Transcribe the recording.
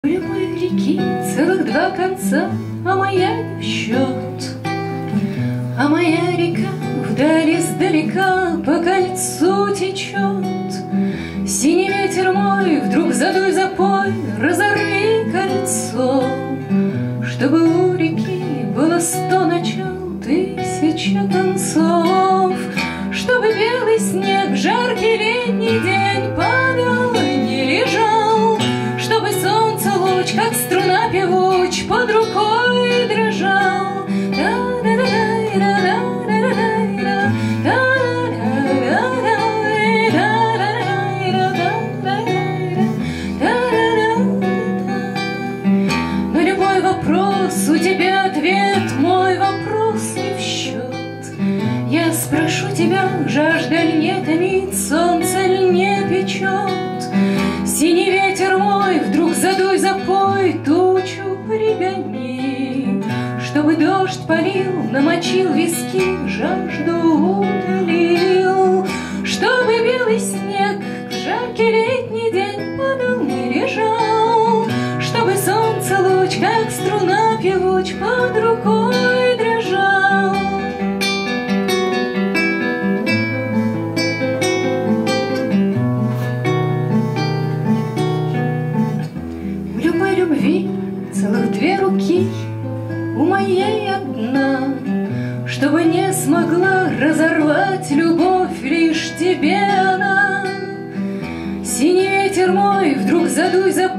Прямой реки целых два конца, а моя не в счет. А моя река вдали издалека по кольцу течет. Синий ветер мой, вдруг задуй, запой, разорви кольцо, чтобы у реки было 100 начал, 1000 концов, чтобы белый снег в жаркий летний день падал и не лежал, чтобы солнце луч, как струна певуч, под рукой дрожал. На любой вопрос у тебя ответ, мой вопрос не в счет. Я спрошу тебя, жажда ль не томит, солнце ль не печет? Синий ветер мой, вдруг задуй, запой, тучу пригони, чтобы дождь полил, намочил виски, жажду утолил, чтобы белый снег в жаркий летний день падал, не лежал, чтобы солнце луч, как струна певуч, под рукой дрожал. В любой любви целых две руки, у моей одна, чтобы не смогла разорвать любовь лишь тебе она. Синий ветер мой, вдруг задуй, запой,